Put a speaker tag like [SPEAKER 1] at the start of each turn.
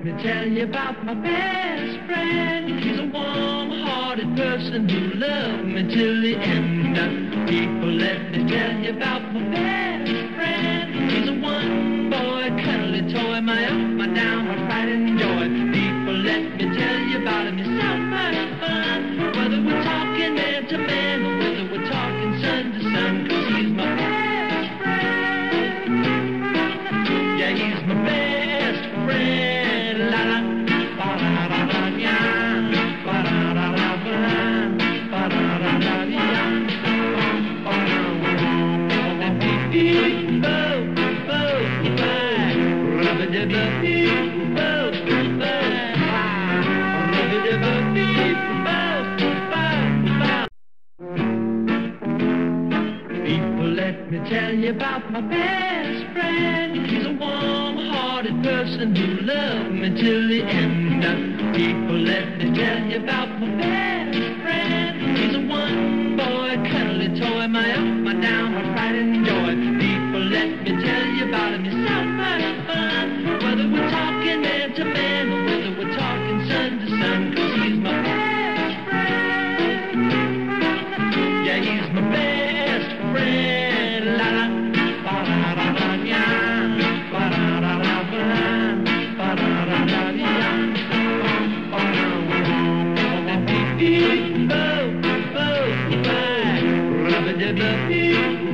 [SPEAKER 1] me tell you about my best friend. He's a warm-hearted person who loved me till the end. People, let me tell you about my best friend. He's a one-boy, cuddly toy, my up, my down, my pride and joy. People, let me tell you about him. He's so much fun. Whether we're talking man to man or whether we're talking sun to sun, 'cause he's my best friend. Yeah, he's my best friend. La la, ba da da da ya, ba da da da ba, ba da da da ya, ba da da dee bo bo bye, rub a dub dee bo bye, rub a dub dee bo bye. People, let me tell you about my best friend. He's a warm-hearted person who loved me till the end. People, let me tell you about my best friend. He's a one-boy, cuddly toy, my up, my down, my pride and joy. People, let me tell you about him. He's so much fun. Whether we're talking man to man or whether we're talking sun to sun, 'cause he's my best friend. Yeah, he's my best friend. La la, ba da da da ya, ba da da da ba, ba da da da ya, ba da da dee bo bo bye, rub a dub dee.